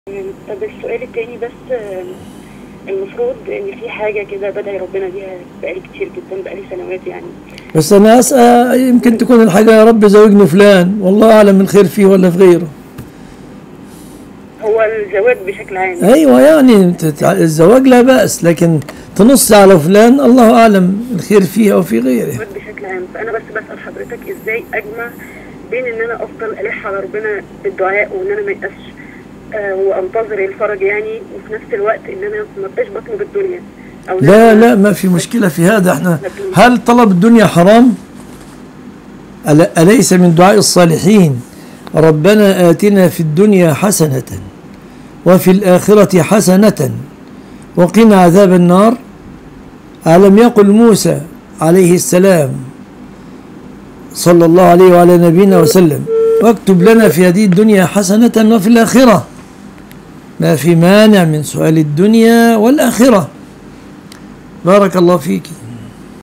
طب السؤال التاني بس المفروض ان في حاجة كده بدعي ربنا بيها بقالي كتير جدا، بقالي سنوات يعني. بس أنا أسأل، يمكن تكون الحاجة يا رب زوجني فلان، والله أعلم الخير فيه ولا في غيره. هو الزواج بشكل عام يعني. أيوة، يعني الزواج لا بأس، لكن تنص على فلان الله أعلم الخير فيه أو في غيره. الزواج بشكل عام، فانا بس بسأل حضرتك ازاي اجمع بين ان انا افضل الح على ربنا بالدعاء وان انا ما يأسش وانتظر الفرج يعني، وفي نفس الوقت ان انا ما ابقاش بطلب الدنيا او إن لا أنا لا، ما في مشكلة في هذا. احنا هل طلب الدنيا حرام؟ أليس من دعاء الصالحين ربنا آتنا في الدنيا حسنة وفي الآخرة حسنة وقنا عذاب النار؟ ألم يقل موسى عليه السلام صلى الله عليه وعلى نبينا وسلم واكتب لنا في هذه الدنيا حسنة وفي الآخرة؟ ما في مانع من سؤال الدنيا والآخرة. بارك الله فيك.